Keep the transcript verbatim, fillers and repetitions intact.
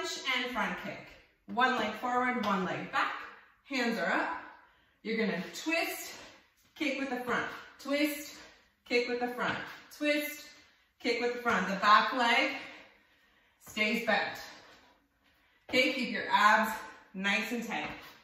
crunch and front kick. One leg forward, one leg back. Hands are up. You're gonna twist, kick with the front. Twist, kick with the front. Twist, kick with the front. The back leg stays bent. Okay, keep your abs nice and tight.